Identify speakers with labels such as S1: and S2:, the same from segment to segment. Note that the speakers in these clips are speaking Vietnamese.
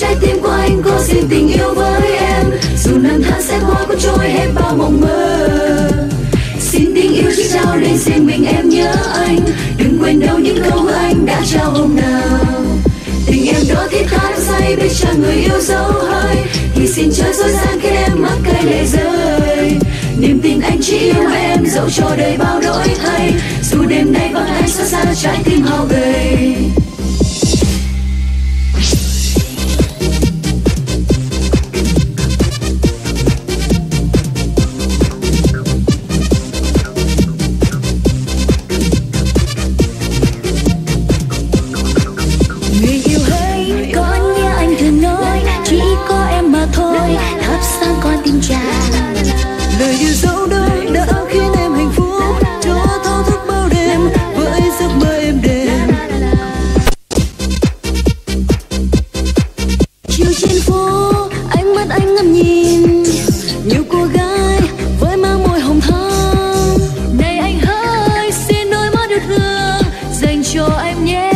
S1: trái tim của anh có riêng tình yêu với em, dù năm tháng sẽ qua cuốn trôi hết bao mộng mơ. Xin tình yêu chỉ trao đến riêng mình em nhớ anh, đừng quên đâu những câu hứa anh đã trao hôm nào. Tình em đó thiết tha đắm say biết chẳng người yêu dấu hơi, thì xin chớ dối gian khiến em mắc cây lệ rơi. Niềm tin anh chỉ yêu em dẫu cho đời bao đổi thay, dù đêm nay vắng anh xa xa trái tim hao gầy.
S2: Người yêu hỡi, có như anh thường nói, chỉ có em mà thôi, thắp sáng con tim chàng.
S3: Lời yêu dấu đó đã khiến em hạnh phúc, cho thao thức bao đêm với giấc mơ êm đềm.
S2: Chiều trên phố, ánh mắt anh ngắm nhìn nhiều cô gái với mang môi hồng thắm. Này anh hỡi, xin đôi mắt yêu thương dành cho em nhé.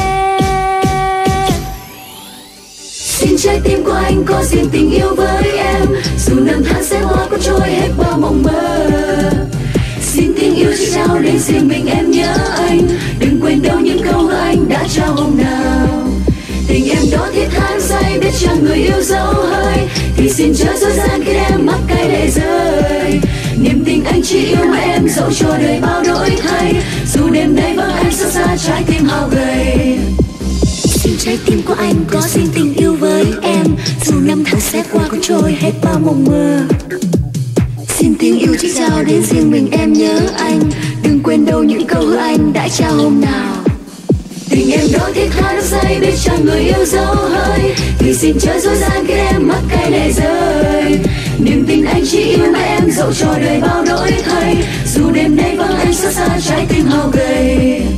S1: Xin trái tim của anh có riêng tình yêu với em, dù năm tháng sẽ qua cuốn trôi hết bao mộng mơ. Xin tình yêu chỉ trao đến riêng mình em nhớ anh, đừng quên đâu những câu hứa anh đã trao hôm nào. Tình em đó thiết tha đắm say biết chẳng người yêu dấu hơi, thì xin chớ dối gian khiến em mắc cây lệ rơi. Niềm tình anh chỉ yêu mà em dẫu cho đời bao đổi thay, dù đêm nay vắng anh xa xa trái tim hao gầy.
S2: Xin trái tim của anh có riêng tình yêu với em, dù năm tháng sẽ qua cuốn trôi hết bao mộng mơ.
S1: Xin tình yêu chỉ trao đến riêng mình em nhớ anh, đừng quên đâu những câu hứa anh đã trao hôm nào. Tình em đó thiết tha đắm say biết chẳng người yêu dấu hơi, thì xin chớ dối gian khiến em mắc cây lệ rơi. Niềm tin anh chỉ yêu mà em dẫu cho đời bao đổi thay, dù đêm nay vắng anh xa xa trái tim hao gầy.